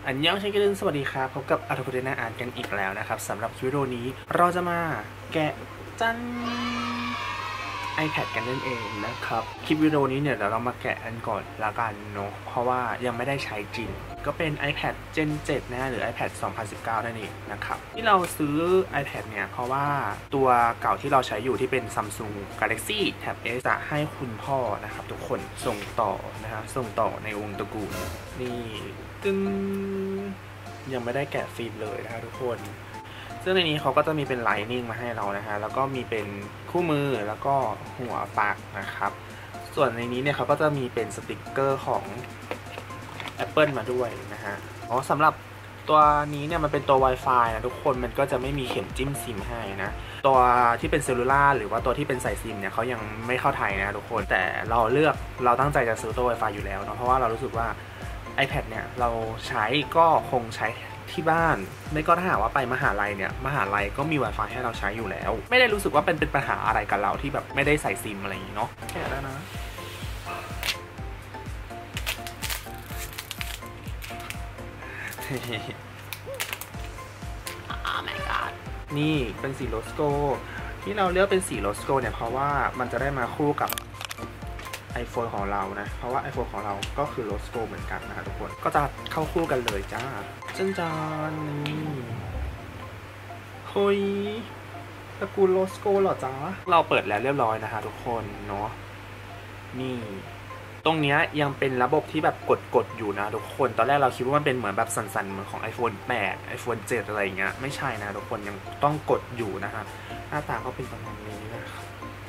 อันยองเช่นกันสวัสดีครับพบกับอาร์ตคุเดน่าอ่านกันอีกแล้วนะครับสำหรับวิดีโอนี้เราจะมาแกะจัน iPad กันนั่นเองนะครับคลิปวิดีโอนี้เนี่ยเดี๋ยวเรามาแกะกันก่อนละกันเนาะเพราะว่ายังไม่ได้ใช้จริงก็เป็น iPad Gen 7 นะหรือ iPad 2019 นั่นเองนะครับที่เราซื้อ iPad เนี่ยเพราะว่าตัวเก่าที่เราใช้อยู่ที่เป็น Samsung Galaxy Tab S จะให้คุณพ่อนะครับทุกคนส่งต่อนะฮะส่งต่อในวงตระกูลนี่ตึ้งยังไม่ได้แกะฟิล์มเลยนะครับทุกคนซึ่งในนี้เขาก็จะมีเป็นไลนิ่งมาให้เรานะฮะแล้วก็มีเป็นคู่มือแล้วก็หัวปากนะครับส่วนในนี้เนี่ยเขาก็จะมีเป็นสติกเกอร์ของ Apple มาด้วยนะฮะสำหรับตัวนี้เนี่ยมันเป็นตัว Wi-Fi นะทุกคนมันก็จะไม่มีเข็มจิ้มซิมให้นะตัวที่เป็นเซลลูล่าหรือว่าตัวที่เป็นสายซิมเนี่ยเขายังไม่เข้าไทยนะทุกคนแต่เราตั้งใจจะซื้อตัว Wi-Fi อยู่แล้วเนาะเพราะว่าเรารู้สึกว่า iPad เนี่ยเราใช้ก็คงใช้ที่บ้านไม่ก็ถ้าหากว่าไปมหาลัยเนี่ยมหาลัยก็มี Wi-Fi ให้เราใช้อยู่แล้วไม่ได้รู้สึกว่าเป็นปัญหาอะไรกับเราที่แบบไม่ได้ใส่ซิมอะไรอย่างนี้เนาะแค่แล้วนะoh my god นี่เป็นสีโลสโกที่เราเลือกเป็นสีโลสโกเนี่ยเพราะว่ามันจะได้มาคู่กับiPhone ของเรานะเพราะว่า iPhone ของเราก็คือโลสโกเหมือนกันนะทุกคนก็จะเข้าคู่กันเลยจ้าจานนี่เฮ้ยตระกูลโลสโกเหรอจ้าเราเปิดแล้วเรียบร้อยนะคะทุกคนเนาะนี่ตรงเนี้ยยังเป็นระบบที่แบบกดอยู่นะทุกคนตอนแรกเราคิดว่ามันเป็นเหมือนแบบสั่นๆเหมือนของ iPhone 8 iPhone 7 อะไรอย่างเงี้ยไม่ใช่นะทุกคนยังต้องกดอยู่นะครับหน้าตาก็เป็นประมาณนี้นะครับ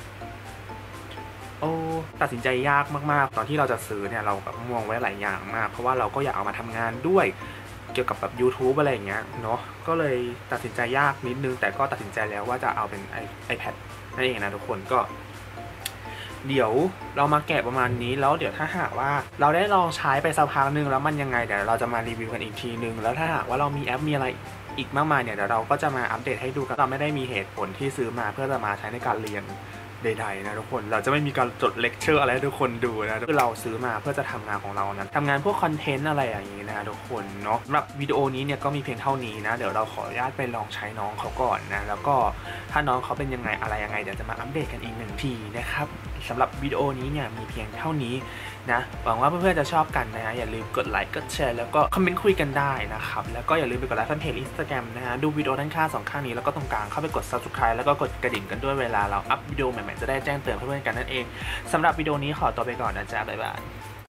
ตัดสินใจยากมากๆตอนที่เราจะซื้อเนี่ยเราแบบมองไว้หลายอย่างมากเพราะว่าเราก็อยากเอามาทำงานด้วยเกี่ยวกับแบบ YouTube อะไรอย่างเงี้ยเนาะก็เลยตัดสินใจยากนิดนึงแต่ก็ตัดสินใจแล้วว่าจะเอาเป็น iPad นั่นเองนะทุกคนก็เดี๋ยวเรามาแกะประมาณนี้แล้วเดี๋ยวถ้าหากว่าเราได้ลองใช้ไปสักพักนึงแล้วมันยังไงเดี๋ยวเราจะมารีวิวกันอีกทีนึงแล้วถ้าหากว่าเรามีแอปมีอะไรอีกมากมายเนี่ยเดี๋ยวเราก็จะมาอัปเดตให้ดูกันเราไม่ได้มีเหตุผลที่ซื้อมาเพื่อจะมาใช้ในการเรียนใดๆนะทุกคนเราจะไม่มีการจดเลคเชอร์อะไรให้ทุกคนดูนะคือเราซื้อมาเพื่อจะทำงานของเรานะทำงานพวกคอนเทนต์อะไรอย่างนี้นะทุกคนเนาะสำหรับวิดีโอนี้เนี่ยก็มีเพียงเท่านี้นะเดี๋ยวเราขออนุญาตไปลองใช้น้องเขาก่อนนะแล้วก็ถ้าน้องเขาเป็นยังไงอะไรยังไงเดี๋ยวจะมาอัปเดตกันอีกหนึ่งทีนะครับสำหรับวิดีโอนี้เนี่ยมีเพียงเท่านี้นะหวังว่าเพื่อนๆจะชอบกันนะฮะอย่าลืมกดไลค์กดแชร์แล้วก็คอมเมนต์คุยกันได้นะครับแล้วก็อย่าลืมไปกดไลค์แฟนเพจ Instagram นะฮะดูวิดีโอด้านข้าง2ข้างนี้แล้วก็ตรงกลางเข้าไปกด Subscribe แล้วก็กดกระดิ่งกันด้วยเวลาเราอัพวิดีโอใหม่ๆจะได้แจ้งเตือนเพื่อนๆกันนั่นเองสำหรับวิดีโอนี้ขอตัวไปก่อนนะจ๊ะบ๊ายบาย